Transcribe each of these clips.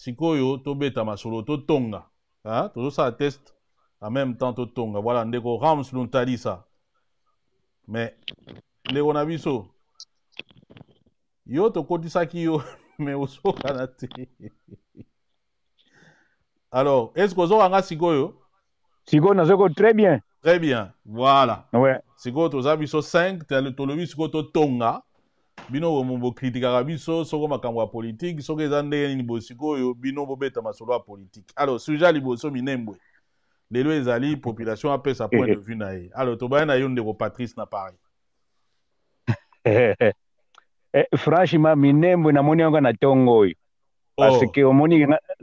sikoyo tobeta masolo to tonga. Hein? Toujours ça test en même temps to tonga. Voilà ndeko Rams Luntalisa. Mais ndeko na biso yo to kotisaki yo mais osoka na te. Alors, est-ce que vous avez un sikoyo? Sikoyo nazoko très bien. Très bien. Voilà. Ouais. Sikoyo to zabiso 5, to lobi sikoyo to tonga. Bino bo kritika biso soko makambo ya politique, soko ezande ni bo sikoyo bino bo beta masolo ya politique. Alors, sujet liboso minembwe. Lelo ezali population a sa point de vue na ye. Alors, to ba na yo ndeko Patrice na Paris. Franchement minembwe na moni yango na tongo oyo. Parce que omoni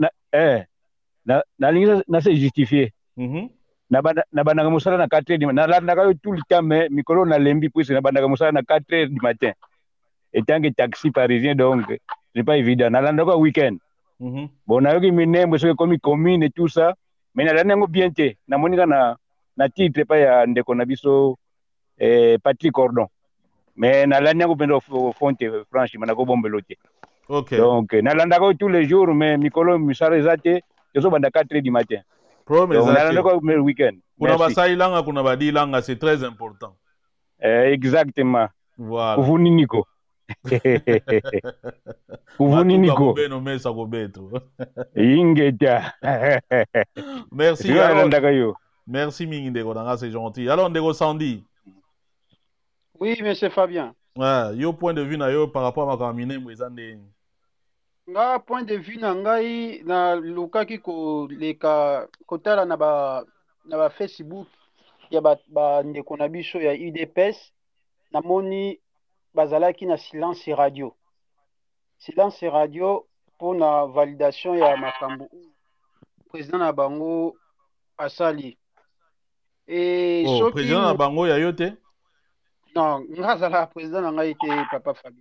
na se justifier. Na bandaka mosala na 4 heures du matin. Na tout le temps mais mikolo na lembi puisque na bandaka mosala na 4 heures du matin. Et tant que taxi parisien donc c'est pas évident. Na landaka week-end. Bon na yoki minembwe so comme commune et tout ça. Mais na landango bien te. Na moni na titre pa ya ndeko na biso Patrick Cordon. Mais na landango pendo fonte franchement na ko bombelo te. OK. Donc na landaka tous les jours mais mikolo misara ezate zo banda 4 heures du matin. Problème ezate. Donc na week-end. Kuna basailanga kuna badilanga c'est très important. Exactement. Voilà. Kuvuni niko. Kuvuni niko. Beno mesa ko beto. Ingeta. Merci. Merci mingi ndeko nanga c'est gentil. Alors ndeko Sandy. Oui, monsieur Fabien. Ouais, yo point de vue na yo par rapport à makamine mwezande. Nga point de vue na ngai na lukaki ko leka kotala na ba Facebook ya ba ndeko na biso ya UDPS na moni bazalaki na silence radio. Silence radio pour na validation ya makambo président na bango asali. Et soki président na bango ya yote? Non, ngazala président na ngai te papa Fabien.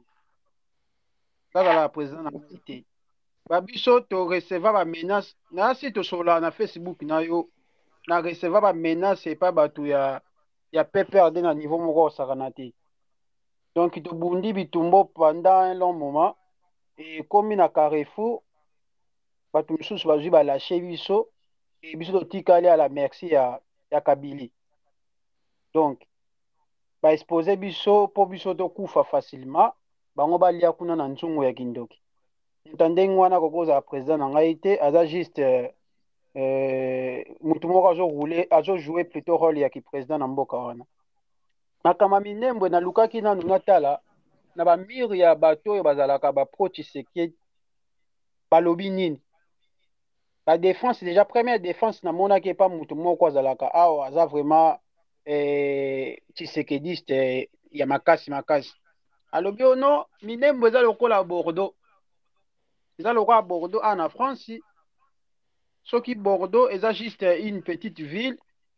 Ngazala président na ngai te. Ba biso to recevoir ba menace na si to sola na Facebook na yo na recevoir ba menace pa batu ya PPRD na niveau moko sakana te. Donc to bundi bitumbo pendant un long moment et comme na Carrefour batu misusu bazwi ba lâcher biso et biso to tikali à la merci ya Kabili. Donc ba exposer biso po biso to kufa facilement bango balia kuna na nzungu ya kindoki. Ntande ngwana kokoza président na ngai te aza juste mutu moko azo jouer plutôt rôle ya ki président na mboka wana. Makama minembwe na lukaki nanu natala na ba mire ya bato oyo bazalaka ba pro Tshisekedi balobi nini. La défense déjà première défense na monaki pa mutu moko azalaka awa aza vraiment Tshisekediste ya makasi. Alobi ono minembwe eza lokola Bordeaux. Eza lokola Bordeaux en France. Soki Bordeaux eza juste une petite ville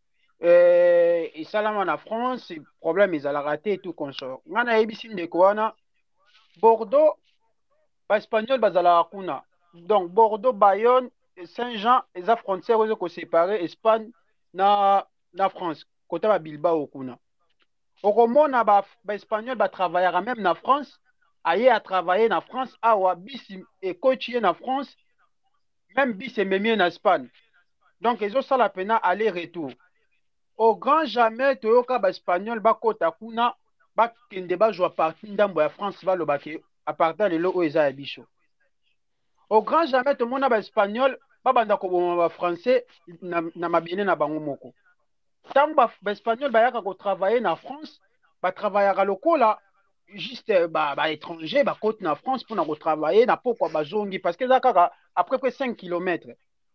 et salama na France, problème ezalaka te et tout consort. Ngana yebisi ndeko wana Bordeaux ba espagnol bazalaka kuna. Donc Bordeaux, Bayonne, Saint-Jean eza frontière ozo ko séparer Espagne na France. Côté ba Bilbao kuna. Okomona ba espagnol ba travaillera même na France, aye a travailler na France awa bisi et coacher na France, même bisi memie na Espagne. Donc ezo sala pena aller-retour. Au grand jamais toyoka ba espagnol ba kota kuna ba kende ba joa parti ndambo ya France ba lobake à partir de lo eza ya biso. Au grand jamais to mona ba espagnol ba banda ko boma ba français na mabine na bango moko. Tant ba espagnol ba yaka ko travailler na France, ba travaillera lokola juste ba étranger ba côte na France pour na ko travailler na pourquoi ba zongi parce que zakaka à peu près 5 km.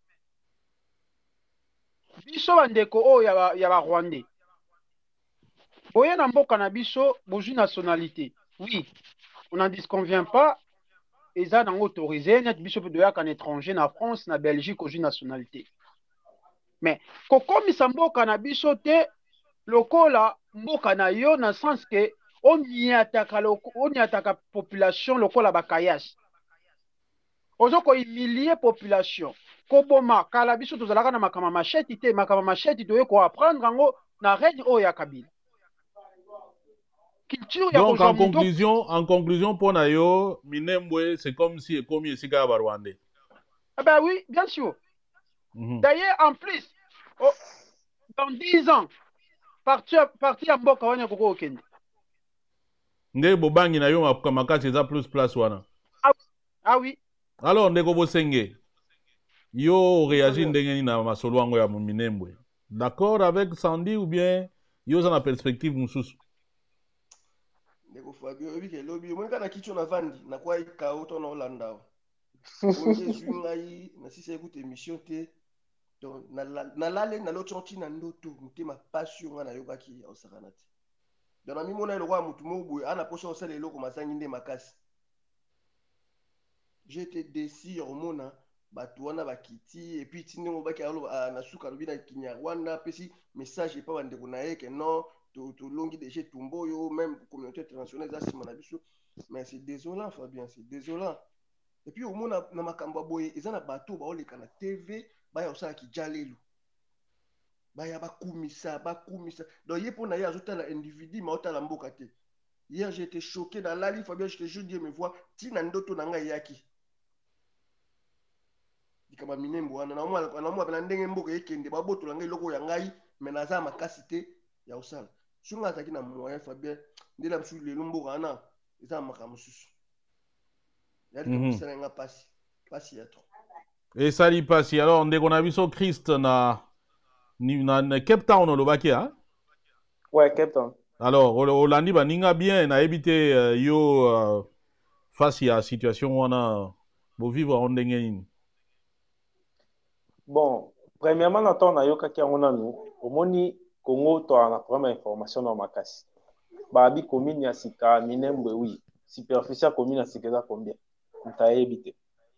Biso bandeko o ya ba Rwandais. Boye na mboka na biso bozwi nationalité. Oui, on n'en disconvient pas. Eza nango autorisé net biso pe doyaka na étranger na France na Belgique ozwi nationalité. Mais kokomisa mboka na biso te lokola mboka na yo na sens que on y attaque population lokola bakayas. Ozo ko humilier population. Koboma kala biso tozalaka na makama macheti te makama macheti toye ko apprendre ngo na règne o ya Kabila. Donc en conclusion pour na yo minembwe c'est comme si ekomi esika ba Rwandais. Ah ben oui, bien sûr. D'ailleurs, en plus, dans 10 ans, parti à Mboka, on a beaucoup au Nde bobangi na yo makati eza plus place wana. Ah oui. Alors ndeko Bosenge, yo réagit ndenge nini na masolo yango ya Minembwe. D'accord avec Sandy ou bien yo za na perspective mususu? Ndeko Fabio obi ke lobi mo kana kicho na vandi na kwa ika auto na Holanda. Bonje zwingai na sisi écoute émission te. Donc na lale na lo chonti na ndoto mutema passion nga na yokaki ya osakana te. Donc na mimona le roi mutu mobu ana posha osala eloko masangi nde makasi. J'étais déçu au mona batuana bakiti et puis tinde mo baki alo na suka lobi na Kinyarwanda pesi message e pa bande ko na yeke non to longi de chez Tumboyo même communauté internationale za sima na biso mais c'est désolant Fabien, c'est désolant. Et puis au mona na makambo boye ezana bato ba oleka na TV ba ya osala ki jalelu. Ba kumisa donc ye pona ya azotala individu ma otala mboka te. Hier j'ai été choqué dans la live Fabien, je te jure Dieu me voit tina ndoto na ngai yaki. Dikama Minembwe wana na mwa na ndenge mboka ekende babotola ngai loko ya ngai mais naza makasi te ya osala. Sunga azaki na moyen Fabien ndela bisu lelo mboka wana eza makambo susu. Ya dikama nga pasi ya trop. Et ça li pasi alors ndeko na biso Christ na Cape Town olobaki hein? Ouais, Cape Town. Alors Olandi baninga bien na ebité yo face à situation wana bo vivre en ndenge nini? Bon, premièrement, na temps na yoka ki ngona nous, omoni Congo to na première information na makasi. Babi commune ya sika Minembwe oui, superficie ya commune ya sika za combien? Nta ebité.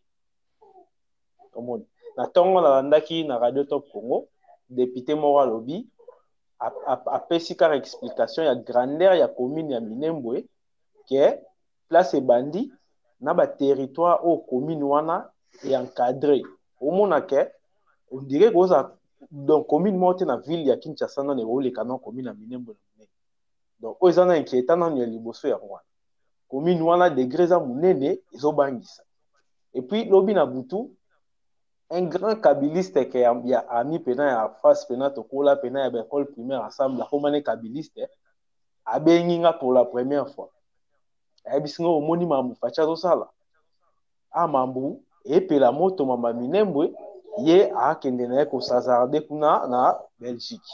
Omoni. Na tongo na landaki na Radio Top Congo, député Mora Lobi a pesi car explication ya grandeur ya commune ya Minembwe que place bandi na ba territoire au commune wana et encadré. Omona que on dirait que donc commune monte na ville ya Kinshasa na le canon commune na Minembwe. Donc aux ana inquiétant na ya liboso ya rwanda. Commune wana degré za munene ezobangisa. Et puis lobi na butu un grand kabiliste qui a ami pena ya face pena tokola pena ya école primaire ensemble comme un kabiliste a benginga pour la première fois. Et bisingo omoni mambu facha zo sala. A mambu et pe la moto mama Minembwe ye akende na ko sazarde kuna na Belgique.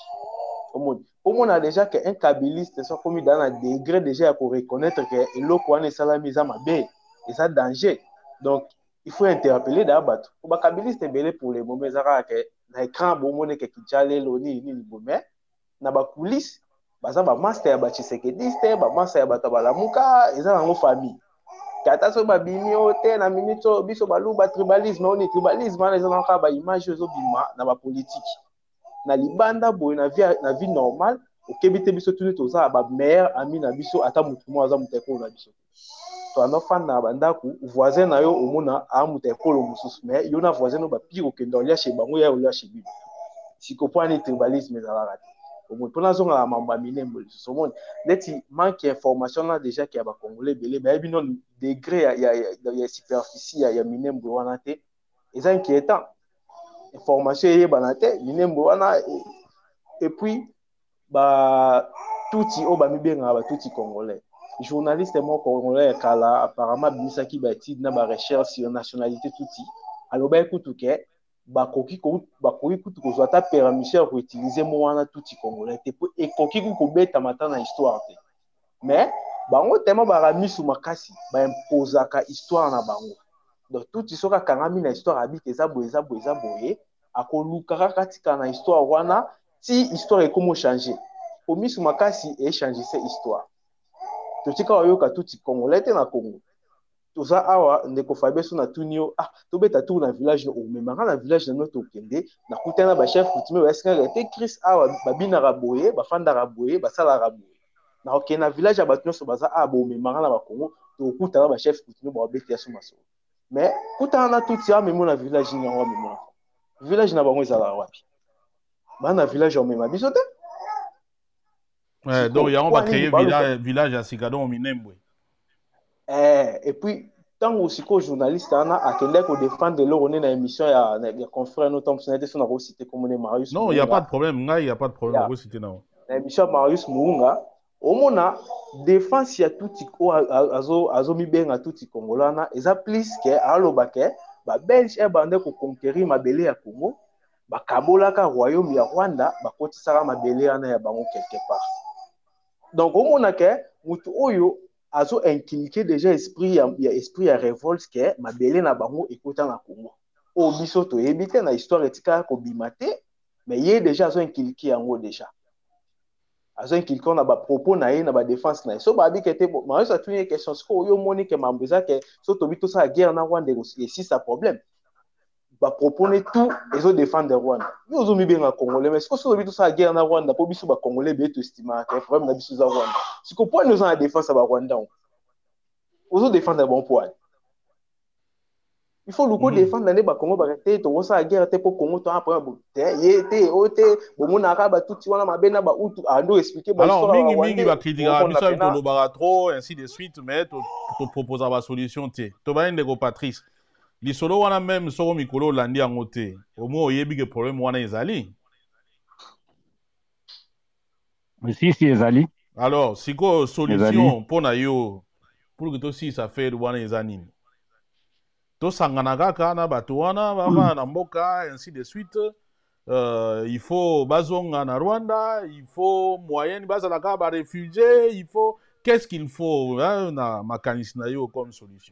On a déjà qu'un kabiliste soit commis dans un degré déjà pour reconnaître que l'eau est salami za mabe et ça danger. Donc il faut interpeller d'abord. Pour les kabilistes belé pour les moments zara que na écran bon mone que kijale loni ni bomé na ba coulisses baza ba master ba Tshisekediste ba master ba tabalamuka eza ngo famille. Kata so ba bimi ote na minute biso balu ba tribalisme on tribalisme na eza na ba image zo bima na ba politique. Na libanda boy na vie normale okebite biso tuni toza ba meilleur ami na biso ata mutu mo aza muteko na biso. To anofa na bandaku voisin na yo omona a mutekolo mususu mais yo na voisin no ba pire ke ndolia chez bango ya olia chez bibi sikopani tribalisme za la omo pona zonga la mamba Minembwe so monde neti manque information là déjà ki ba congolais belé ba bino degré ya superficie ya Minembwe wana te eza inquiétant information ye banate Minembwe wana et puis ba touti o ba mibenga ba touti congolais journaliste mon congolais kala apparemment bimisaki ba étude na ba recherche sur nationalité touti aloba ekutu ke bakoki kutu ko zwata permission ko utiliser mo wana touti congolais te po ekoki ko beta mata na histoire te mais bango tellement ba ramisu makasi ba imposaka histoire na bango donc touti soka kangami na histoire habite eza boye akoluka katika na histoire wana ti histoire ekomo changer omisu makasi e changer cette histoire. Totika oyoka tuti congolais te na Congo. Toza awa ndeko Fabeso na tunio tobeta tour na village no omemanga na village na noto kende na kutana ba chef coutumier ba esinga te Chris awa babina raboye ba fanda raboye ba sala raboye. Na okena village abatunyo so baza bo memanga na ba Congo to kutana ba chef coutumier ba beta ya somaso. Mais kutana na tuti a memo na village ni ngwa memo. Village na bango ezala wapi? Ba na village o mema biso te. Donc, on va créer village à Sikadon au Minembwe. Et puis, ntango sikoyo journaliste wana akendaki kodefendre eloko nde na émission ya confrère no ntango sonete so nakosite komone Marius Non, il n'y a pas de Muunga problème. Il n'y a pas de problème. ya C'était non. na émission ya Marius Muunga omona défense ya tuti oyo azomibenga tuti Congolais wana eza plus ke aloba ke babelge ebande koconquérir mabele ya Congo bakabolaka royaume ya Rwanda bakotisaka mabele wana ya bango quelque part. Donc omona ke mutu oyo azo inculquer déjà esprit ya révolte ke mabele na bango ekota na Congo. O biso toyebi te na histoire etika kobima te, mais ye déjà azo inculquer yango déjà. Azo inculquer na ba propos na ye na ba défense na ye. So ba bi ke te Marius atuni question siko oyo moni ke mambo eza ke so tobi to sa guerre na Rwanda et sa problème. Ba propone tout ezo défendre Rwanda. Yo ozo mibenga Congolais mais siko so tobi to sa guerre na Rwanda po biso ba Congolais be to estima ke problème na biso za Rwanda. Siko point nous en défense ba Rwanda. Ozo défendre bon point. Il faut le défendre les Congo barrete to sa guerre te po Congo to après te ote bomona ba tout wana mabena ba utu ando expliquer ba Alors, histoire mingi ba critica biso to lobara trop ainsi de suite mais to proposer ba solution te. To ba ndeko Patrice. Lisolo wana même soko mikolo landi yango te. Au moins oyebi ke problème wana ezali. Si ezali. Alors, siko solution pona yo pour que to si ça fait wana ezani. To sangana kaka na bato wana bava na mboka ainsi de suite. Il faut bazonga na Rwanda, il faut moyen bazalaka ba réfugiés, il faut qu'est-ce qu'il faut hein, na makanisi na yo comme solution.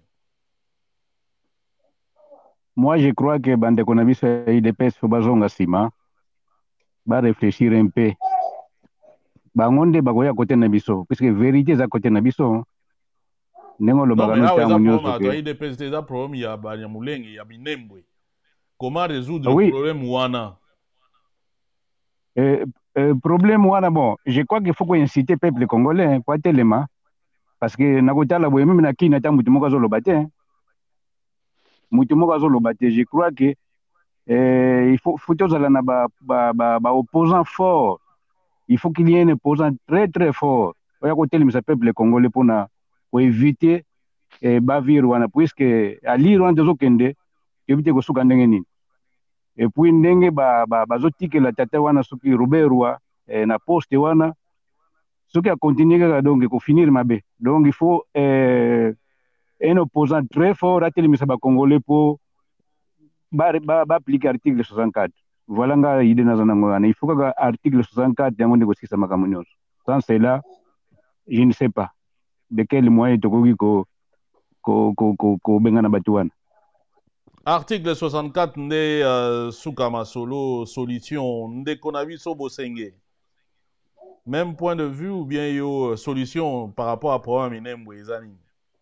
Moi je crois que bandeko na biso IDPS faut bazonga sima ba réfléchir un peu. Bangonde bagoya côté na biso parce que vérité za côté na biso. Non mais là ils ont IDPS des problèmes il y a Banyamulenge, il y a Minembwe. Comment résoudre le problème wana? Problème wana bon, je crois qu'il faut qu'on incite le peuple congolais pour tellement parce que nakotala boye même na kina ta mutu moko azoloba te. Mutu moko azoloba te, je crois que il faut tozala na ba opposant fort. Il faut qu'il y ait un opposant très très fort. Oya kotelemisa peuple congolais pour éviter bavir wana puisque ali Rwanda zokende éviter kosuka ndenge nini. Et puis ndenge bazotikela tata wana soki Ruberwa na poste wana soki a continuer kaka donc finir mabe. Donc il faut un opposant très fort atelemisa ba Congolais pour appliquer article 64. Voilà nga idée nazanango wana. Il faut que article 64 yango ndekosisa makambo nyonso. Sans cela, je ne sais pas de quel moyen tokoki ko benga na batu wana. Article 64 nde suka masolo solution nde konabi so bosenge. Même point de vue ou bien yo solution par rapport à problème Minembwe ezani.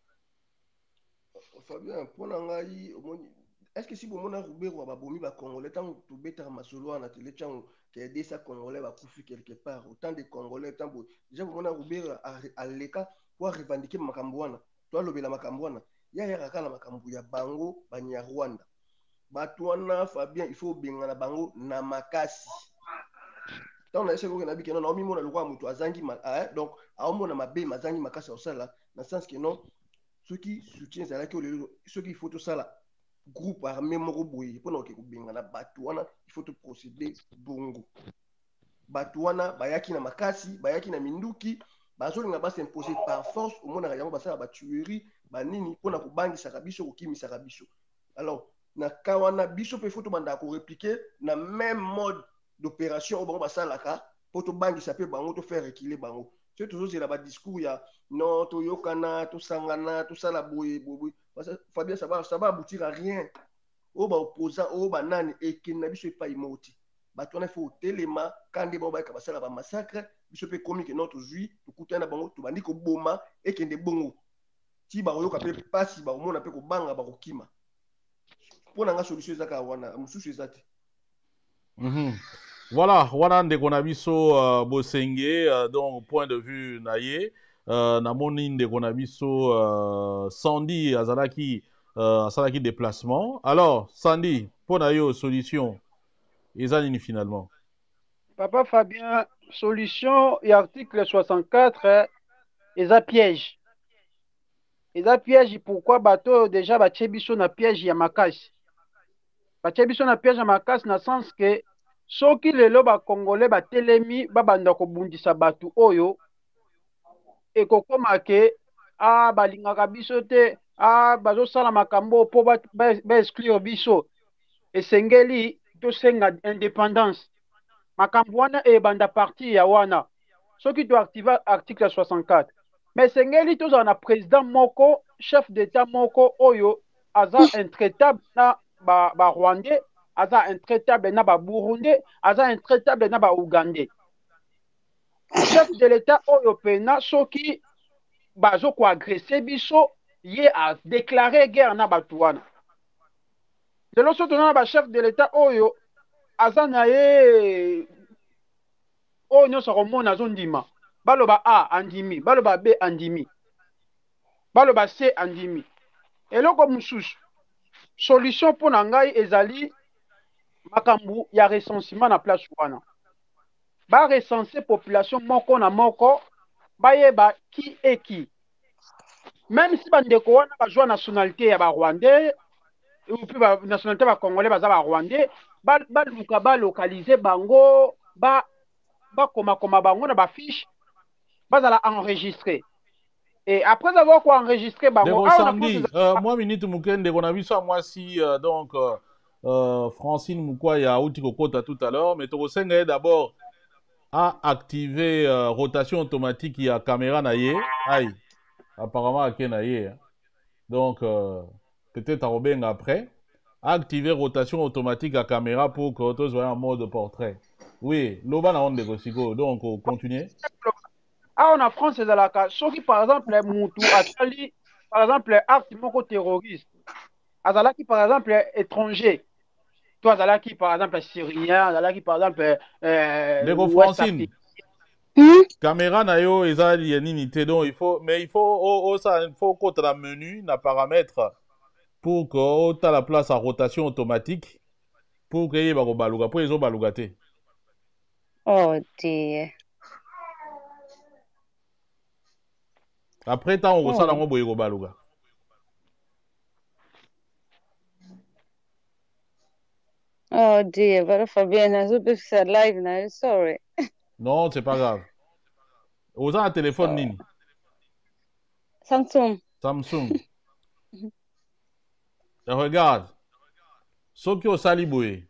Fabien, pour ngai est-ce que si vous mona Rubero ba bomi ba Congolais tant to beta masolo na télé chango que aider ça Congolais va kufi quelque part autant de Congolais tant déjà vous mona Rubero à l'état pour revendiquer makambo wana to lobela makambo wana ya kala makambo ya bango banya Rwanda bato wana Fabien il faut benga na bango na makasi tant na ese ko na bikena na omi mona lokwa mutu azangi donc a omona mabe mazangi makasi osala na sens que non ceux qui soutiennent ça là ceux qui faut tout ça là groupe armé moko boye pona ke kubenga na bato wana il faut te procéder bongo bato wana bayaki na makasi bayaki na minduki bazolinga s'imposer par force au mona yango basala ba tuerie banini pona kobangisa biso kokimisa biso. Alors na kawana biso pe faut banda ko répliquer na même mode d'opération au bango basalaka pour to bangisa pe bango to faire reculer bango. C'est toujours c'est là discours ya non to yokana to sangana to sala boye boye Fabien ça va aboutir à rien. O ba opposant o ba nani et qui na biso pas imoti. Ba to na faut telema quand des ba ka basala ba massacre biso pe komi que notre jui to kutana bango to bandi ko boma et kende bongo. Ti ba yoka pe pasi ba mona pe ko banga ba ko kima. Pour nga solution za ka wana mususu ezati. Voilà, wana ndeko na biso bosenge donc point de vue na ye na moni ndeko na biso Sandy asalaki déplacement. Alors Sandy, pour na yo solution eza nini finalement? Papa Fabien, solution et article 64 eza piège. eza piège pourquoi bato déjà batie biso na piège ya makasi batie biso na piège ya makasi na sens que soki lelo bakongole batelemi babanda kobundisa bato oyo ekokoma ke balingaka biso te bazosala makambo mpo baexclure biso esengeli tosenga indépendance makambo wana ebanda parti ya wana soki toactiva article 64 mais esengeli tozala na président moko chef d'état moko oyo aza intraitable na barwandais aza intraitable na baburundais aza intraitable na baougandais chef de l'état oyo pena soki bazokoagresse biso ye adéclare guerre na bato wana lelo so tozana bachef de l'état oyo aza na ye oyo nyonso akomona azondima baloba a andimi baloba b andimi baloba c andimi eloko mosusu solution mpo na ngai ezali makambo ya recensement na place wana barecense population moko na moko bayeba ki eki même si bandeko wana bazwa nationalité ya barwandais ou puis nationalité bacongolais baza barwandais baluka balokalize bango bakomakoma bango na bafiche bazala enregistré et après avoir enregistré bango moi minute mukende kona biso mwasi donc Francine Mukwaya outi kokota tout à l'heure mais tokosenga d'abord à activer rotation automatique ya caméra na ye aïe apparemment ake na ye donc peut-être à Robin après activer rotation automatique à caméra pour que tu sois en mode portrait. Oui, l'oba na onde kosiko donc continuer. En France c'est la cas soki par exemple mutu atali par exemple acte moko terroriste azalaki par exemple étranger toi azalaki par exemple syrien azalaki par exemple Ndeko Francine caméra na yo eza ya nini te donc il faut ça il faut qu'on la menu na paramètre pour que tu as la place à rotation automatique pour que yeba ko baluka pour ezo baluka te. Oh dear. Après tant on ressent la boye ko baluka. Oh dear, but Fabienne, I hope it's live now. Sorry. Non, c'est pas grave. Vous avez un téléphone nini? Samsung. Samsung. Regarde. Soki osali boye.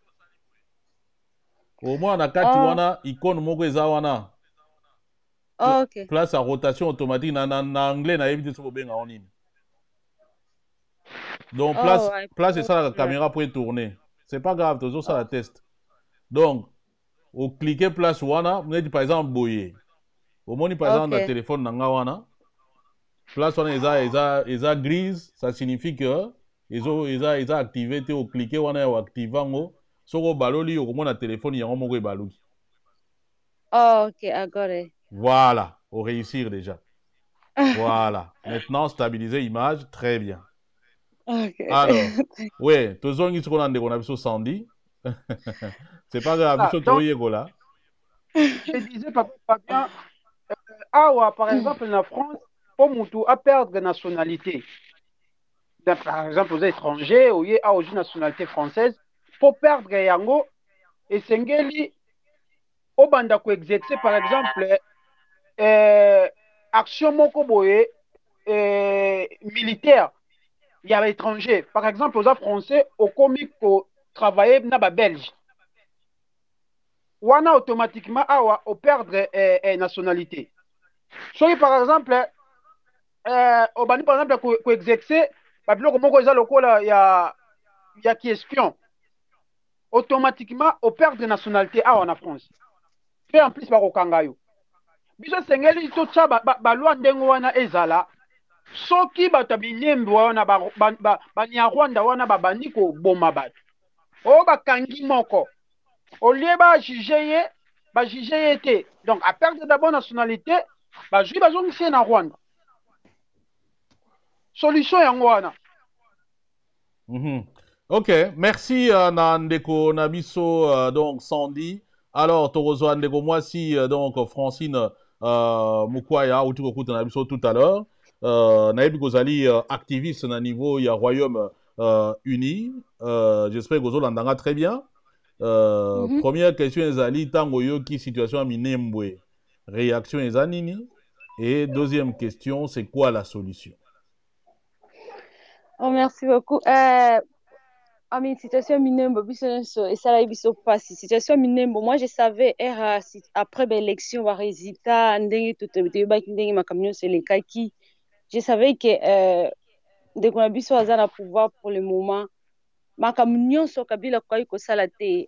Au moins na kati wana icône moko eza wana. Ok. Place à rotation automatique na anglais na éviter so benga en nini. Donc place ça la caméra pour tourner. C'est pas grave, toujours ça la test. Donc au cliquer place wana, vous dit par exemple boye. Au moins par exemple le téléphone nanga wana. Place wana eza grise, ça signifie que ils ont activé au cliquer wana ou activango. Soko baloli au moins le téléphone yango moko baluki. Oh, ok, I got it. Voilà, au réussir déjà. Voilà. Maintenant stabiliser l'image, très bien. Okay. Alors, ouais, toujours ce qu'on a dit Sandy. C'est pas grave, je disais pas bien. Par exemple, en France, pour Moutou à perdre nationalité. Par exemple, aux étrangers, ou aux nationalité française, pour perdre yango, et sengeli, au banda ko exercer, par exemple, action moko boye, militaire. Il y a l'étranger. Par exemple, aux Français, au comique pour travailler dans la Belge. Wana automatiquement, au perdre nationalité. Soit par exemple, au bani par exemple, pour exercer, il y a qui espion. Automatiquement, au perdre nationalité en France. Fait en plus par au Kangayo. Biso sengeli to tcha ba loi ndengo wana ezala. Soki bato binembo wana banyarwanda wana babandi koboma bato oyo bakangi moko olie bajuge ye te donc à perdre d'abord nationalité bazwi bazongisi ye na Rwanda solution yango wana. Ok, merci na ndeko na biso donc Sandy. Alors tokozwa ndeko mwasi donc Francine Mukwaya uti kokuta na biso tout à l'heure. nayebi kozali activiste na niveau ya Royaume Uni. J'espère que ozolandanga très bien. Première question ezali tango yoki situation ya Minembwe. Réaction eza nini? Et deuxième question, c'est quoi la solution? Oh, merci beaucoup. Situation Minembwe, et ça là, biso passe. Situation Minembwe, moi je savais, après l'élection, le résultat, je savais que dès qu'on a biso à pouvoir pour le moment, ma camion sur Kabila kwa sala te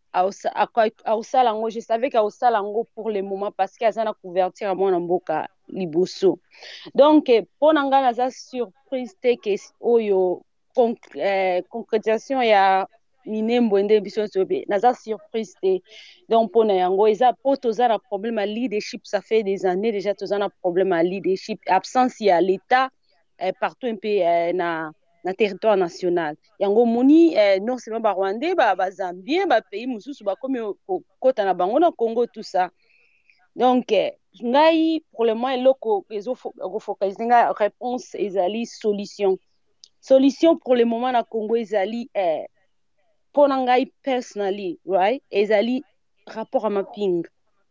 je savais qu'Aosalango pour le moment parce qu'il y a une couverture à mon amboka liboso. Donc, pour n'anga naza surprise te que oyo concrétisation ya Minembwe nde biso sobe naza surprise te. Donc pour na yango eza pour toza na problème à leadership, ça fait des années déjà toza na problème à leadership, absence ya l'état partout un peu na territoire national. Yango moni non seulement ba Rwandais, ba Zambien, ba pays mususu ba komi kota na bango na Congo tout ça. Donc ngai pour le moment eloko ezo focaliser nga réponse ezali solution. Solution pour le moment na Congo ezali pour ngai personally, right? Ezali rapport à mapping.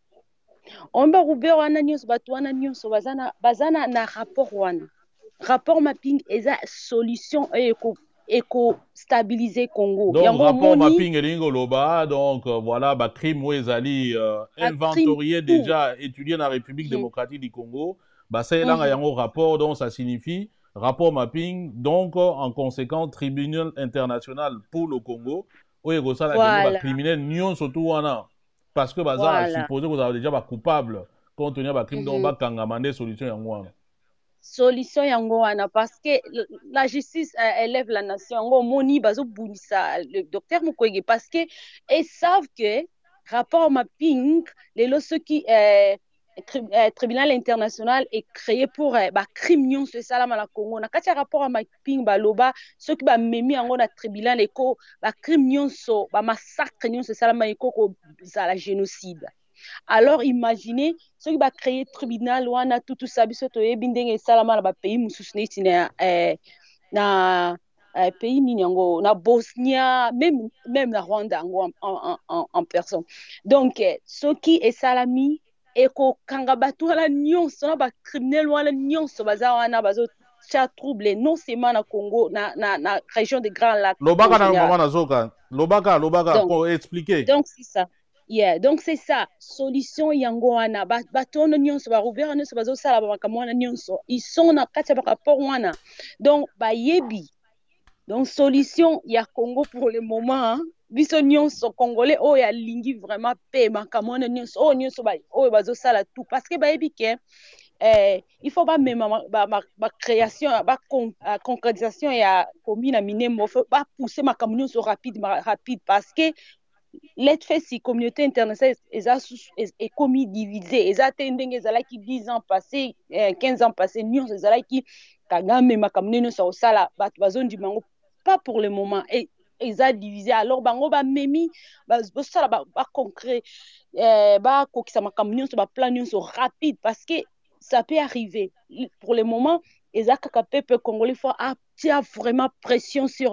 On ba rubero wana nyonso batu wana nyonso bazana na rapport wana. Rapport mapping eza solution eko stabiliser Congo. Donc rapport mapping elingo loba donc voilà ba crime ezali inventorié déjà étudié dans la République démocratique du Congo. Ba c'est là yango rapport donc ça signifie rapport mapping donc en conséquence tribunal international pour le Congo où ego ça la criminel nion surtout wana parce que baza supposé que vous avez déjà ba coupable compte tenu ba crime donc ba kangamande solution yango wana. Solution yango wana parce que la justice élève la nation yango moni bazo bunisa le docteur Mukwege parce que ils savent que rapport mapping les ceux qui tribunal international est créé pour ba crime nyonso salama na Congo na kati rapport mapping baloba ceux qui ba memi yango na tribunal eko ba crime nyonso ba massacre nyonso salama eko ko za la génocide. Alors imaginez ceux qui va créer tribunal wana tout ça biso to yebindenge salama na ba pays mususu neti na pays nini yango na Bosnia même na Rwanda en personne. Donc ceux qui est salami eko kanga batu wana nyonso na ba criminel wana nyonso baza wana bazo cha trouble non seulement na Congo na région de Grand Lac. Lobaka na mama na zoka. Lobaka pour expliquer. Donc c'est ça. Yeah, donc c'est ça. Solution yango wana batono nyonso ba rouvert nyonso bazo sala ba kamwana nyonso. Ils sont na kati ba rapport wana. Donc ba yebi. Donc solution ya Congo pour le moment, biso nyonso congolais o ya lingi vraiment pe makamwana nyonso o nyonso ba o bazo sala tout parce que ba yebi ke il faut pas même ba création ba concrétisation ya commune à Minembwe faut pas pousser makamwana nyonso rapide parce que l'être fait si communauté internationale est commis divisé et ça tending ezalaki 10 ans passés 15 ans passés nyons ezalaki Kagame makamne no sa sala bat bazon du mango pas pour le moment et eza divisé alors bango ba memi ba sala ba concret ba kokisa makamne so ba plan so rapide parce que ça peut arriver pour le moment ezaka ka peuple congolais faut avoir vraiment pression sur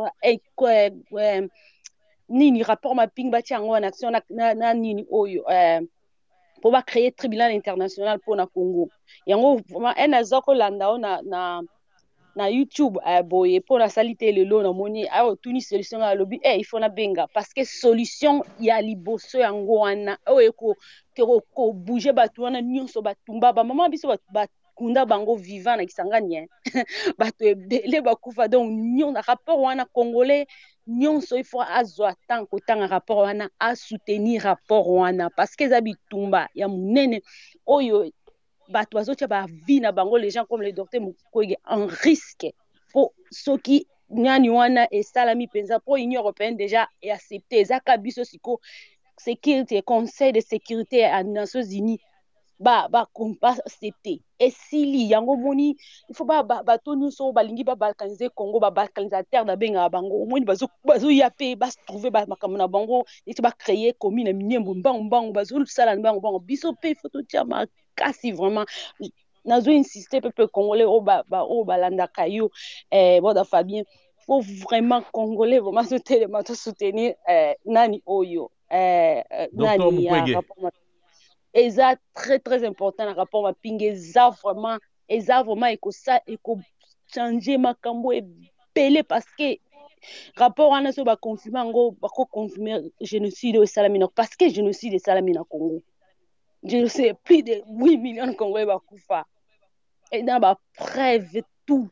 nini rapport mapping bati yango en action na nini oyo pour ba créer tribunal international pour na Congo yango vraiment enaza ko landa na YouTube boye pour la salité le lo na moni tuni solution à lobby il faut na benga parce que solution ya liboso yango wana oyo ko bouger batu wana nyonso batumba ba mama biso kunda bango vivant na Kisangani bato ebele bakufa donc nyon na rapport wana congolais nyonso il faut azwa tant kotanga rapport wana a soutenir rapport wana parce que za bitumba ya munene oyo bato bazotia ba vie na bango les gens comme le docteur Mukwege en risque pour ceux qui nyani wana et salami penza pour Union européenne déjà et accepté zaka biso siko sécurité conseil de sécurité à Nations Unies ba accepté et sili yango moni il faut ba tonu so balingi ba balkaniser Congo ba balkanisateur da benga bango moni bazo yape ba trouver ba makamona bango et ba créer commune Minembwe mbang bazo sala bango biso pe photo tia makasi vraiment nazo insister peuple congolais au balanda kayo boda Fabien faut vraiment congolais vraiment soutenir nani oyo Docteur nani ya Mukwege. rapport eza très très important na rapport mapinga eza vraiment eko changer makambo ebele parce que rapport wana so baconfirme yango bakoconfirme génocide esalami na parce que génocide esalami na Congo je sais plus de 8 millions de Congolais bakufa et dans preuve tout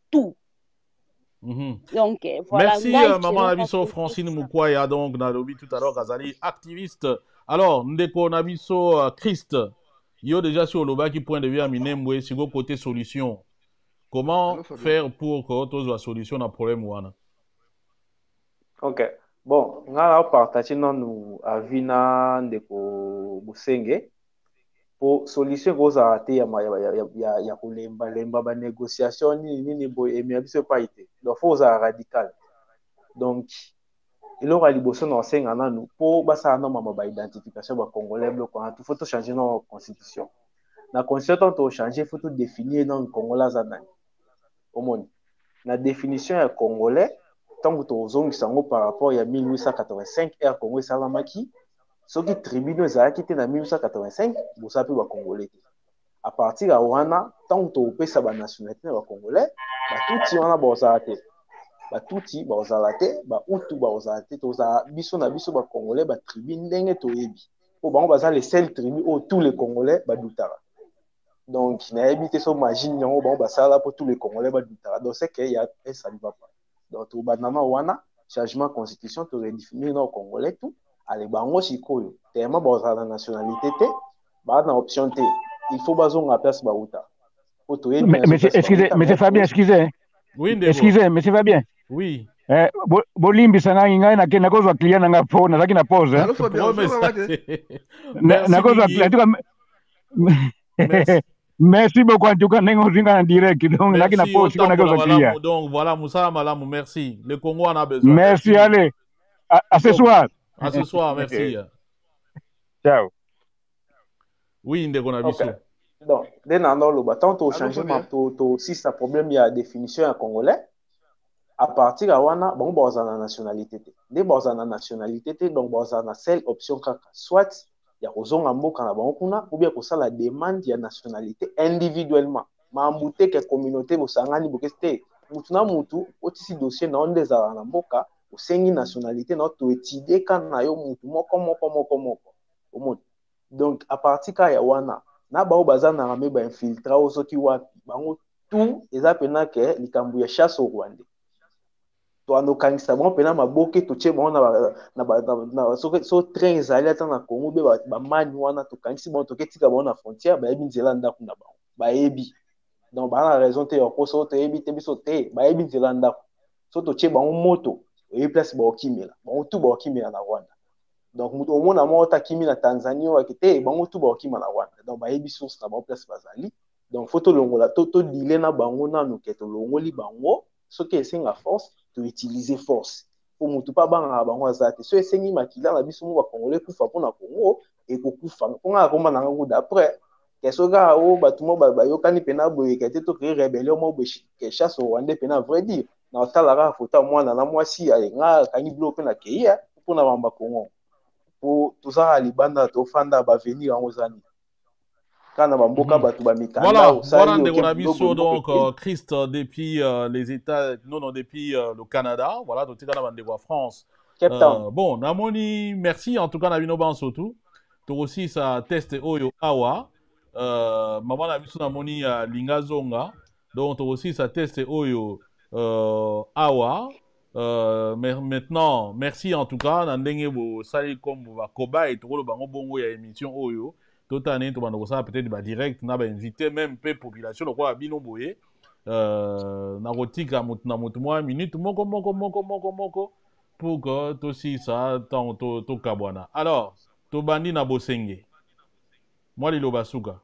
donc voilà. Merci maman Nabiso Francine Mukwaya donc nalobi tout à l'heure Kazali activiste. Alors ndeko Nabiso Christ yo déjà sur le bas qui point de vue à Minembwe si go côté solution. Comment faire pour que tous la solution à problème wana? OK. Bon, nga partager nous avina ndeko Busenge pour solution goza te ya kulemba ba négociation nini boy emi abiso pas été. Donc faut za radical. Donc il aura liboso na senga nanu pour basa na mama ba identification ba congolais bloc on tout faut tout changer notre constitution. Na constitution to changer faut tout définir dans congolais za nani. Omoni. La définition ya congolais tant que tozongisa ngo par rapport ya 1885 Air Congo Salamaki soki tribune ezalaki te na 1885 bosapi ba congolais te. À partir ya wana tant que topesa ba nationalité na ba congolais batuti wana bozala te. Batuti bozala te, ba utu bozala te, toza biso na biso ba congolais ba tribune ndenge toyebi. Po bango baza les seuls tribus où tous les congolais badutara. Donc na évité so machine yango bango basala pour tous les congolais badutara. Donc c'est que y a ça ne va pas. Donc au banama wana changement constitution to redéfinir na congolais tout ale bango sikoyo tellement bozala nationalité te ba na option te il faut bazonga place ba uta monsieur Fabien excusez oui excusez monsieur Fabien oui bolimbisa ngai na kozwa client nanga po nazaki na pause merci beaucoup en tout cas en direct donc naki na pause na kozwa client donc voilà Moussa Malamu merci le Congo en a besoin merci allez à ce soir merci ciao oui ndeko na biso donc dès dans le bâton to changement to si ça problème il y a définition en congolais à partir de wana bon bazana nationalité te dès bazana nationalité te donc bazana seule option kaka soit ya kozonga mboka na bango kuna ou bien kosala demande ya nationalité individuellement mambute ke communauté bosangani bokeste mutu na mutu otisi dossier na onde ezala na mboka osengi nationalité na to étudier kana yo mutu moko omoni donc à partir ka ya wana na bao bazana rame ba infiltra osoki wa bango tout eza pena ke likambu ya chasse au Rwanda to anokangisa bango pena maboke to tie bango na so train ezali ata na Congo be ba mani wana to kangisi bango to ketika bango na frontière ba yebi nzela ndako na bango ba yebi donc ba na raison te yo koso to yebi te biso te ba yebi nzela ndako so to tie bango moto e place ba okimela bango tout ba okimela na Rwanda donc mutu omona mo ta kimi na Tanzanie wa kete bango tout ba okimela na Rwanda donc ba yebi source na bango place bazali donc faut to longola to dile na bango na no keto longoli bango soki esenga force to utiliser force pour mutu pa banga bango azate so esengi makila na biso mo ba congolais kufa pona Congo e ko kufa ponga komba na ngo d'après kesoka o batumo ba yokani pena boye kete to créer rébellion mo be chasse au Rwanda pena vrai dire na otalaka photo mwana na mwasi nga kangi bloqué na keia pona bamba Congo pour tout ça libanda to fanda ba venir en ozani kana bamboka batu ba mikanda voilà ndeko na biso donc Christ depuis les États non depuis le Canada voilà to tika na bandeko à France bon namoni merci en tout cas na bino bansotu to aussi ça test oyo awa maman na biso namoni linga zonga donc to aussi ça test oyo awa maintenant merci en tout cas na ndenge bo sali comme ba koba et to lo bango bongo ya émission oyo totane to bando ça peut-être ba direct na ba invité même peu population lo kwa bino boye na rotika na mutu mwa minute moko pour que to si ça to kabwana alors to bandi na bosenge moi lilo basuka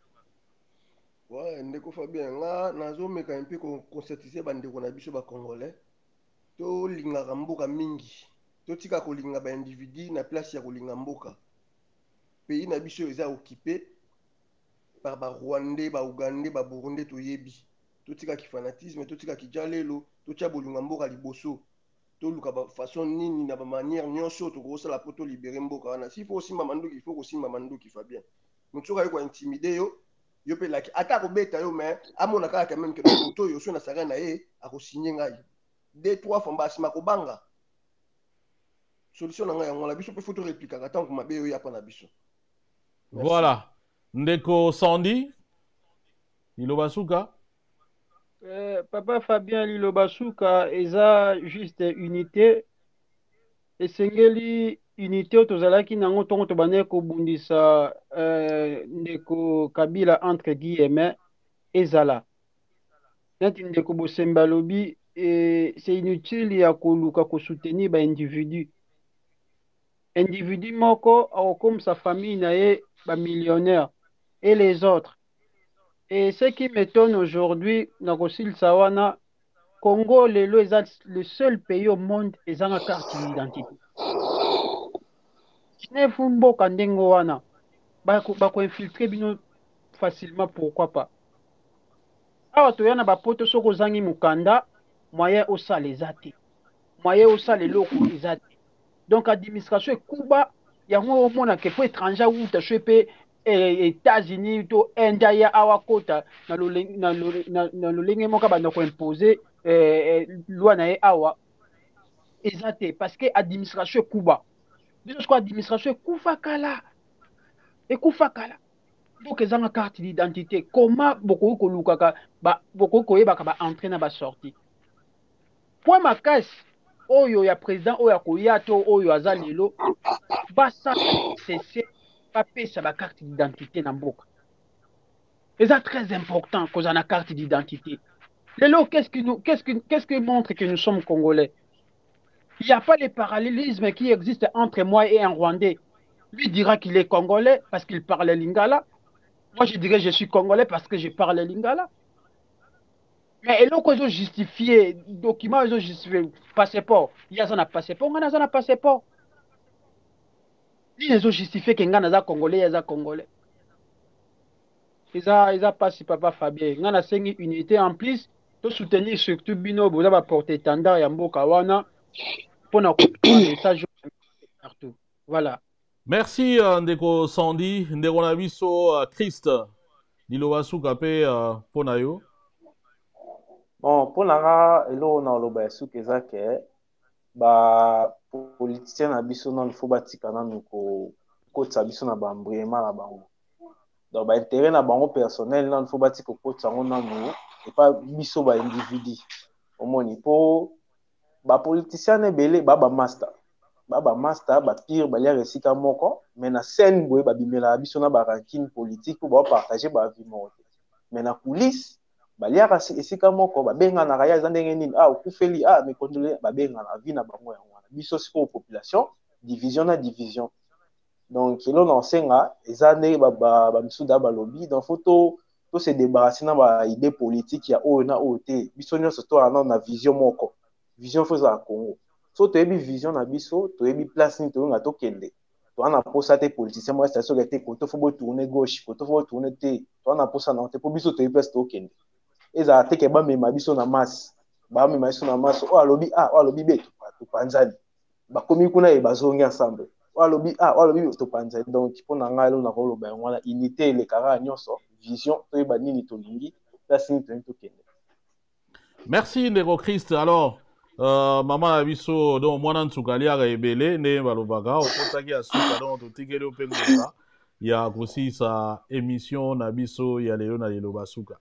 ouais ndeko Fabien nga nazomeka mpe conscientiser bandeko na biso ba congolais to linga mboka mingi to tika kolinga ba individu na place ya kolinga mboka pays na biso eza occupé par Rwandais, Ougandais, Burundais toyebi. Totika ki fanatisme, totika ki jalelo, totia bolunga mboka liboso. Toluka ba façon nini na ba manière nyonso to ko sala poto libérer mboka wana. S'il faut simba manduki, il faut ko simba manduki Fabien. Mutsoka yuko intimider yo pe laki ata ko beta yo mais amona kaka quand même que poto yo so na saka na ye akosigner ngai. 2-3 fois basima ko banga. Solution na ngai ngona biso pe photo réplique ka tant ko mabe yo ya pa na biso. Voilà. Ndeko Sandy Lilobasuka. Papa Fabien Lilobasuka eza juste unité esengeli unité tozalaki nango ntongo tobandaki kobundisa ndeko Kabila entre guillemets ezala neti ndeko Bosemba alobi c'est inutile ya koluka kosoutenir baindividu individu moko akokomisa famille na ye bamillionnaire et les autres. Et ce qui m'étonne aujourd'hui, Sawana, Congo, le seul pays au monde qui a une carte d'identité. Ne fumbo kandengo wana, bako infiltrer bino facilement, pourquoi pas. Awa toyana bapoto soko zangi mukanda, moyen osa les ate, moyen osa les loko les ate. Donc administration est kuba, yango omona ke po étranger ou ta chepe États-Unis to India ya awakota na lolenge moka bana ko imposer loi na ye awa ezate parce que administration kuba biso ko administration kufa kala donc ezanga carte d'identité comment boko ko lukaka ba boko ko yebaka ba entrer na ba sortie point makasi oyo ya président oyo akoya to oyo azalelo basa cesser pesa ba carte d'identité na mboka. Et c'est très important qu'on ait une carte d'identité. Qu'est-ce qui montre que nous sommes Congolais? Il n'y a pas de parallélisme qui existe entre moi et un Rwandais. Lui dira qu'il est Congolais parce qu'il parle lingala. Moi, je dirais que je suis Congolais parce que je parle lingala. Mais et là, ils ont justifié, documents, ils ont justifié, passeport. Il y a un passeport, on a un passeport. Ils ont justifié qu'il y a un Congolais, il y a un Congolais. Ils ont passé Papa Fabien. Ils ont une unité en plus pour soutenir surtout Bino, vous avez porté tanda et Mboka wana pour nous message partout. Voilà. Merci Ndeko Sandy, Ndeko Nabiso Christ. Lilobasuka pe ponayo. Bon, pour nanga elo na loba suka ezake ba politicien na biso na faut batika na ko kotsa biso na ba mbrema na bango. Donc ba intérêt na bango personnel na faut batika kotsa ngo na nous et pas biso ba individu. Omoni po ba politicien ebele ba master ba pire ba lia resika moko mais na scène boye ba bimela biso na ba ranking politique pour ba partager ba vie moko. Mais na coulisse baliaka esika moko babenga na raya za ndenge nini okufeli mais condole babenga na vie na bango ya wana biso siko population division na division donc elo na senga ezane ba misuda ba lobby donc photo to se débarrasser na ba idée politique ya o na OT biso nyonso to na vision moko vision foza Congo so to yebi vision na biso to yebi place ni to nga to kende to ana posa te politicien moi station ga te ko to fo tourner gauche ko to fo tourner te to ana posa na te po biso to yebi place to kende eza teke ba mema biso na masse ba mema biso na masse o alobi be to panzani ba komi kuna e bazongi ensemble o alobi to panzani donc pour na ngalo na rolo ba ngwana unité le kara nyonso vision to ba nini to lingi place ni to kende. Merci Ndeko Christ. Alors maman abiso donc mwana ntsukali aga ebele ne balobaka okotaki asuka donc totikeli opengoka ya kosisa émission na biso ya lelo na Lilobasuka.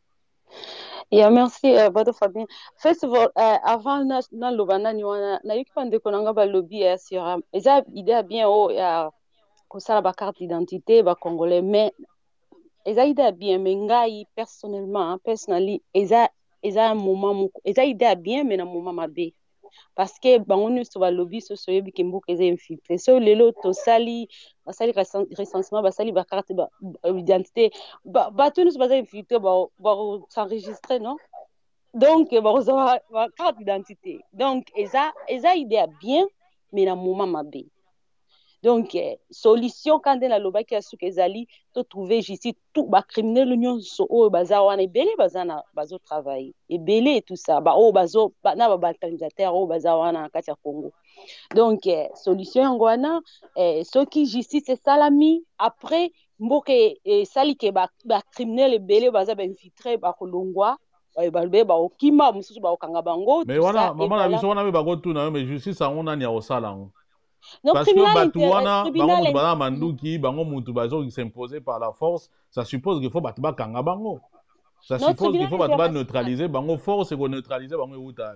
Yeah, merci, Bado Fabien. First of all, avant na lobana ni wana na yuki pande konanga ba lobby sur eza idée bien ya kosala ba carte d'identité ba congolais mais eza idée bien mais ngai personnellement personally eza un moment eza idée bien mais na moment mabe parce que bango nyonso ba lobby so yebi kimbuka eza infiltré so lelo to basali recensement basali ba carte d'identité bato nyonso baza infiltré ba s'enregistrer non donc ba carte d'identité donc eza idée bien mais na moment mabe Donc, solution quand on a le bac à ce que zali, to trouver ici tout ba criminel l'union so o baza wana ebele bazana bazo travailler ebele et tout ça ba o bazo na ba balkanisateur o baza wana kati ya Congo. Donc, solution yango wana soki justice salami après mboke sali ke ba criminel ebele baza ba infiltré ba kolongwa balbe ba okima mususu ba okanga bango. Mais wana maman na biso wana be ba kotuna mais justice ango nani ya osala ngo. Non, parce que Batuana, bango mutu bana manduki, bango mutu bazo qui s'imposer par la force, ça suppose qu'il faut battre kanga bango. Ça suppose qu'il faut battre neutraliser bango force et qu'on neutraliser bango euta.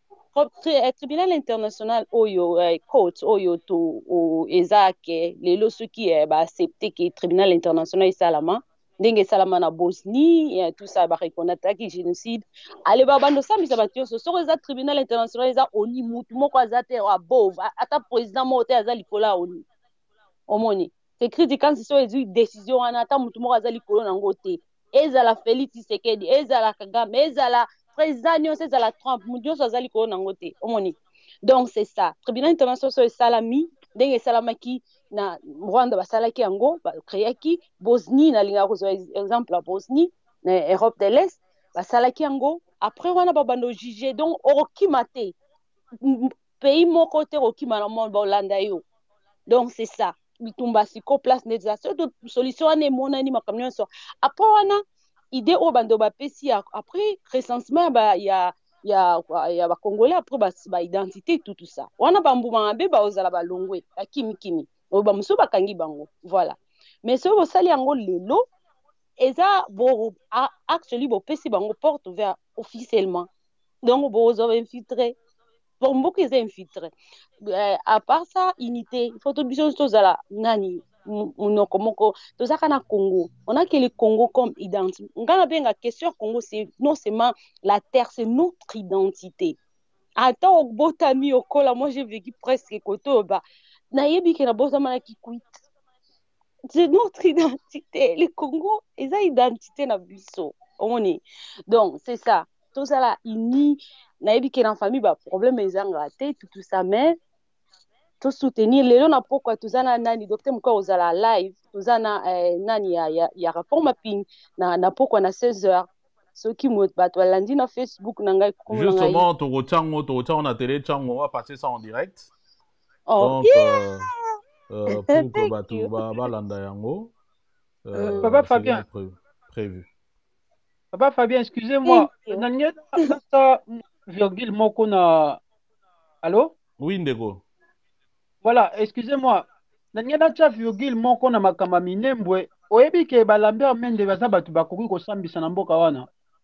Tribunal international oyo court oyo to o ezake lelo soki ba accepter que tribunal international salama ndenge salama na Bosnie et tout ça ba reconnaître ki génocide ale ba bando sambisa batio so eza tribunal international eza oni mutu moko azate wa bov ata président mote azali kola oni omoni c'est critiquant si so ezu décision wana ata mutu moko azali kola nango te ezala Félix Tshisekedi ezala Kagame ezala président nyonso ezala Trump mutu nyonso azali kola nango te omoni donc c'est ça tribunal international so salami ndenge salamaki na Rwanda basalaki yango bakreaki Bosnie nalinga kozwa exemple la Bosnie na Europe de l'Est basalaki yango après wana babando juger donc okima te pays moko te okima na monde baolanda yo donc c'est ça bitumba siko place neza solution wana emonani makambo nyonso après wana idée oyo bando bapesi après recensement ya bakongolais après ba identité tout ça wana bambuma mabe baozala balongwe akimikimi oyo bamosusu bakangi bango voilà mais soki bosali yango lelo eza actually bopesi bango porte ouvert officiellement donc bozwa infiltré bon mboka eza infiltré à part ça unité il faut to biso tozala nani munoko moko tozaka na Congo on a que le Congo comme identité ngana benga question Congo c'est non seulement la terre c'est notre identité attends botami okola moi j'ai vécu presque Kotoba nayebi ke na bozama na kikwit c'est notre identité le Congo eza identité na biso omoni donc c'est ça tout ça là uni nayebi ke na famille ba problème ezanga te tout ça mais to soutenir lelo na pourquoi tozana nani docteur mko ozala live tozana nani ya rapport mapping na pourquoi na 16h soki mot bato alandi na Facebook na ngai comme justement to na télé chango on va passer ça en direct. Oh, donc pour que bato balanda yango Papa Fabien prévu. Papa Fabien, excusez-moi. Nata virgule moko na allô? Oui ndeko. Voilà, excusez-moi. Nanyana virgule moko na makamba minembwe oyebi ke balambert mende baza bato bakoki kosambisa na mboka wana.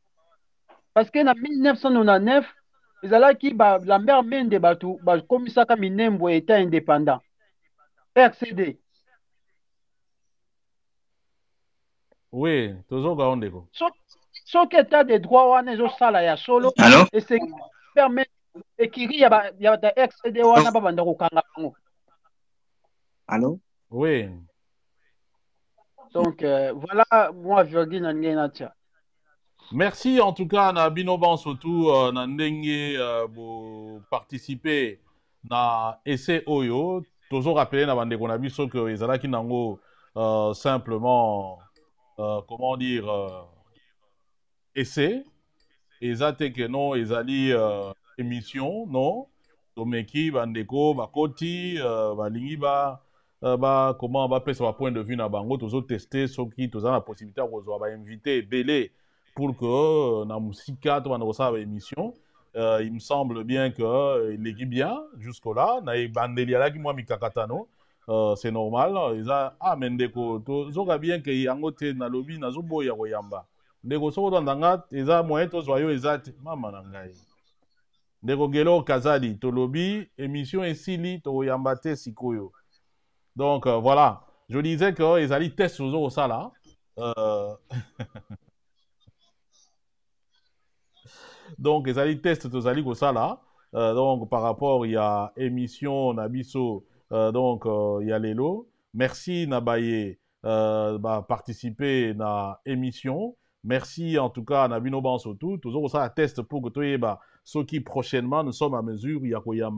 Parce que na 1999 ezalaki balambert mende bato bakomisaka minembwe état indépendant. RCD. Oui, toujours gaondeko. Soki état de droit wana ezosala ya solo et permet ekiri ya RCD wana babanda kokanga bango. Allô? Oui. Donc voilà moi Virgile Natia. Merci en tout cas na bino bansotu na ndenge bo participer na essai oyo toujours rappeler na bandeko na biso que ezalaki nango simplement comment dire essai ezate que non ezali émission non tomeki bandeko bakoti balingi comment bapesa ba point de vue na bango tozo tester soki toza na possibilité ya kozwa ba invité ebele pour que na musika to bana kosala ba émission il me semble bien que l'équipe bien jusque là na ebandeli alaki mwa mikakatano c'est normal eza mendeko tozoka bien ke yango te na lobi nazoboya koyamba ndeko soko tondanga eza moyen tozwa yo eza te mama na ngai ndeko gelo kazali tolobi émission esili tokoyamba te sikoyo. Donc voilà, je disais que les ali test au ça là. Donc les ali test aux ali ça là. Donc par rapport il y a émission Nabiso donc il y a Lelo. Merci Nabaye participer na émission. Merci en tout cas Nabino Bansotou. Toujours ça test pour que tu ce qui prochainement nous sommes à mesure il y a Koyamba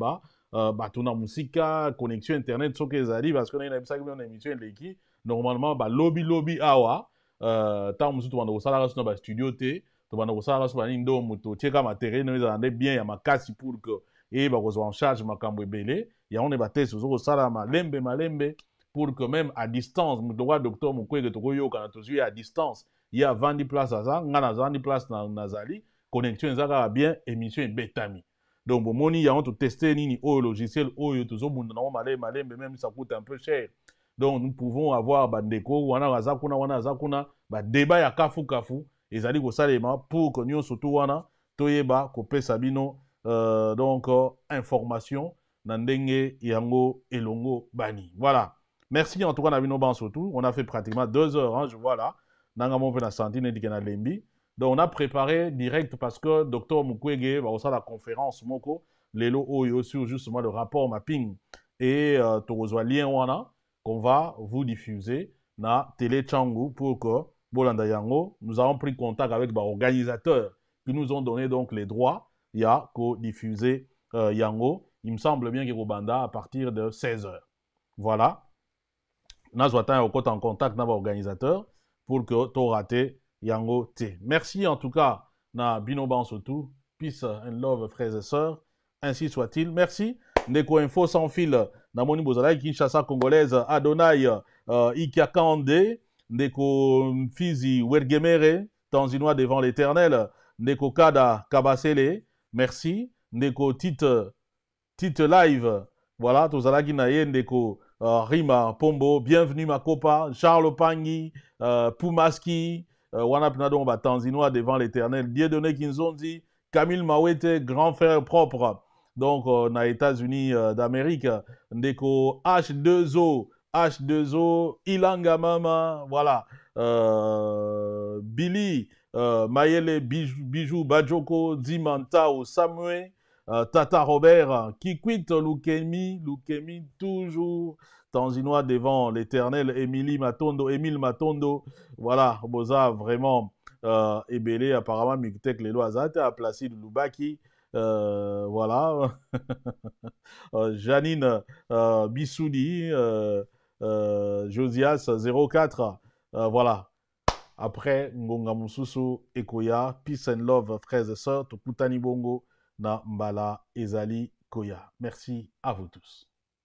batuna musika connexion internet soki ezali parce que na ebisaki bino na émission eleki normalement lobby awa ntango mosusu tobanda kosalaka so na bastudio te tobanda kosalaka so banini ndo moto otieka matériel no ezala nde bien ya makasi pour que eyeba kozwa en charge makambo ebele yango nde batesi ozo kosala malembe pour que même à distance moto kwa docteur Mukwege tokoyokana tozwi à distance ye avandi place aza nga nazandi place nazali connexion eza kaka bien émission ebetami donc bomoni yango toteste nini oyo logiciel oyo tozobunda nango malembe même ça coûte un peu cher donc nous pouvons avoir bandeko wana aza kuna badébat ya kafu ezali kosalema pour que nyonso to wana toyeba kopesa bino donc information na ndenge yango elongo bani. Voilà. Merci en tout cas na bino ban surtout. On a fait pratiquement 2 heures, hein, je vois là. Nanga mon na santine dikena lembi. Donc on a préparé direct parce que Dr Mukwege va aussi la conférence moko lelo oyo sur justement le rapport mapping et tozwa lien wana qu'on va vous diffuser na Télé Tchangu pour que bolanda yango nous avons pris contact avec les organisateurs qui nous ont donné donc les droits il y a co-diffuser yango. Il me semble bien que Robanda à partir de 16h. Voilà. Nous avons en contact avec l'organisateur pour que tu raté yango te. Merci en tout cas na Binoban surtout. Peace and love frères et sœurs. Ainsi soit-il. Merci. Ndeko Info sans fil. Namoni Bozalai Kinshasa congolaise Adonai Ikia Kande. Ndeko Fizi Wergemere Tanzinois devant l'Éternel. Ndeko Kada Kabasele. Merci. Ndeko Tite Live. Voilà, Tozalaki Naye Ndeko Rima Pombo. Bienvenue ma copa. Charles Pangui. Pumaski. Wanapnadon Tanzinois devant l'Éternel. Dieudonné Kinzondi. Camille Mawete, grand frère propre. Donc, na États-Unis d'Amérique. Ndeko H2O. Ilanga Mama. Voilà. Billy. Mayele Bijou Bajoko. Dimantao Samuel. Tata Robert. Kikwit Lukemi toujours. Tanzinois devant l'Éternel. Émile Matondo. Voilà. Boza vraiment. Ebele apparemment Miktek Lelo Azate a placé Lubaki voilà Janine Bissoudi Josias 04 voilà après Ngonga Mususu Ekoya Peace and Love frères et sœurs Tokutani Bongo na Mbala Ezali Koya. Merci à vous tous.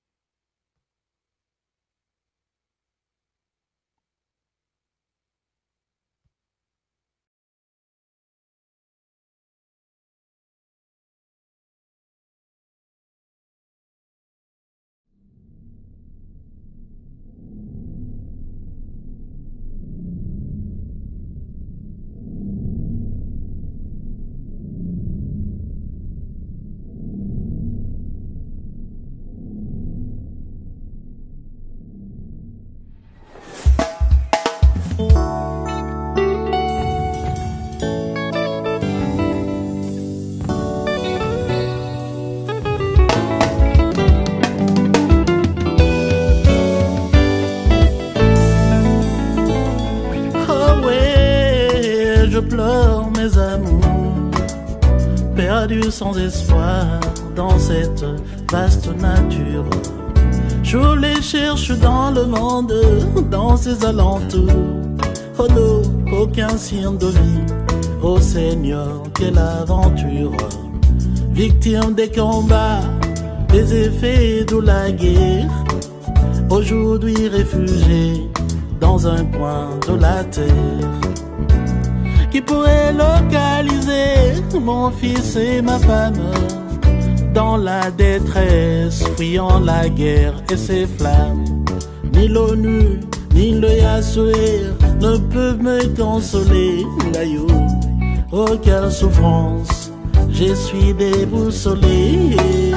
Sans espoir dans cette vaste nature, je les cherche dans le monde, dans ses alentours. Oh non, aucun signe de vie, oh Seigneur, quelle aventure. Victime des combats, des effets de la guerre, aujourd'hui réfugié dans un coin de la terre. Qui pourrait localiser mon fils et ma femme dans la détresse, fuyant la guerre et ses flammes. Ni l'ONU, ni le Yahshua ne peuvent me consoler. L'aïe, oh quelle souffrance, je suis déboussolé.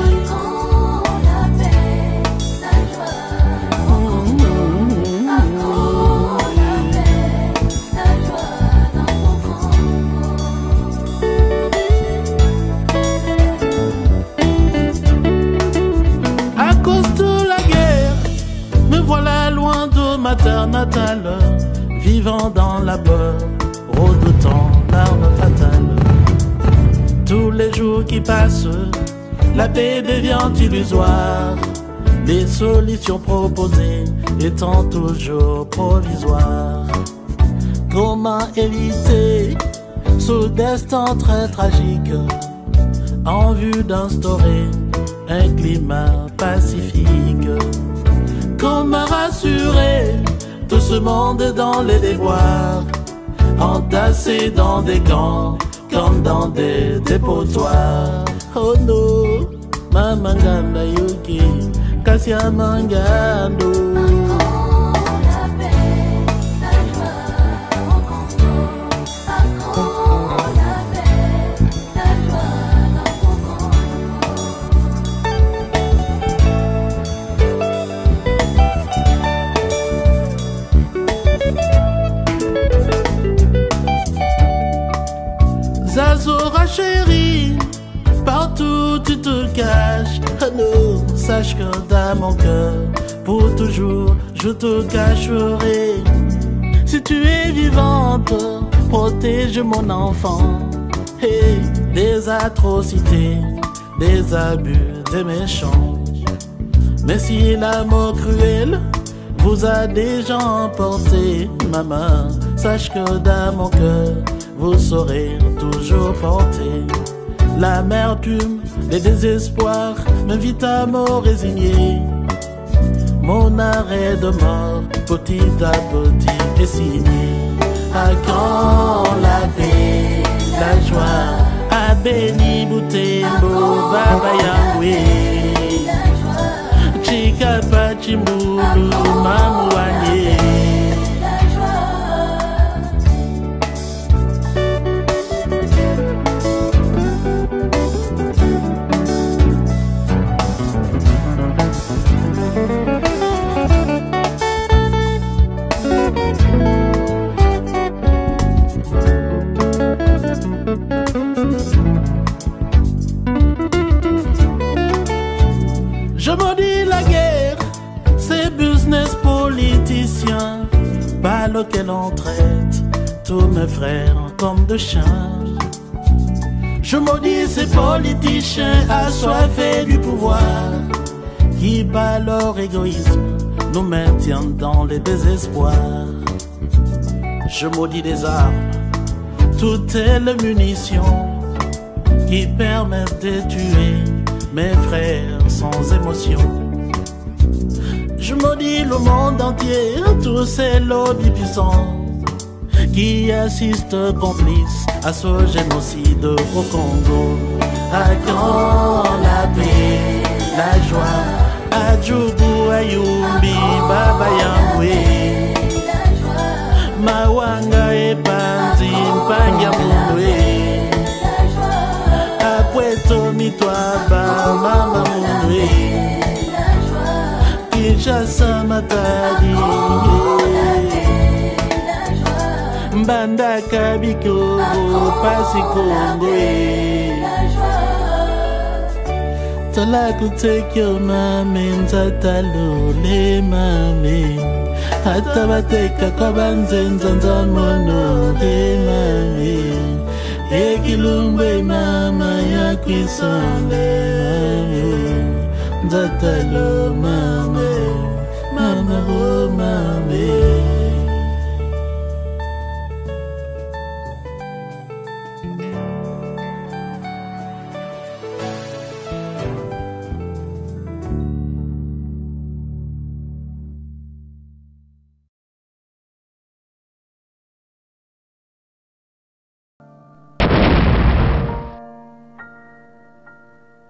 Natale, vivant dans la peur, redoutant l'arme fatale. Tous les jours qui passent, la paix devient illusoire, les solutions proposées étant toujours provisoires. Comment éviter ce destin très tragique en vue d'instaurer un climat pacifique? Comment rassurer tout ce monde dans les déboires, entassés dans des camps comme dans des dépotoirs? Oh no, mama nganda yuki, kasia mangando. Zazora chérie, partout tu te caches. Oh non, sache que dans mon cœur, pour toujours je te cacherai. Si tu es vivante, protège mon enfant. Hey, des atrocités, des abus, des méchants. Mais si la mort cruelle vous a déjà emporté, maman, sache que dans mon cœur, vous saurez toujours porter. L'amertume, les désespoirs m'invitent à me résigner. Mon arrêt de mort, petit à petit, est signé. À quand la paix, la joie, à béni Butembo, Baba Yangwe, Chika Pachimulu, Mamouanye. Je maudis la guerre, ces business politiciens, par lequel on traite tous mes frères comme de chiens. Je maudis ces politiciens assoiffés du pouvoir, qui par leur égoïsme nous maintiennent dans les désespoirs. Je maudis les armes, toutes les munitions qui permettent de tuer mes frères sans émotion. Je maudis le monde entier, tous ces lobbies puissants qui assistent complices à ce génocide au Congo. À quand la paix, la joie, à Djougou, à Yumbi, Baba Yangwe, Mawanga et Panzi, Mpanya Moué, à Puerto Mitoaba, Mama Moué, Kinshasa Matadi, Mbanda Kabiko, Pasi Kongwe. Tala kutekyo mame, nzatalo le mame, atabateka kabanze nzanza mono le mame, ekilumbe mama ya kwisole mame, nzatalo mame, mama ho mame.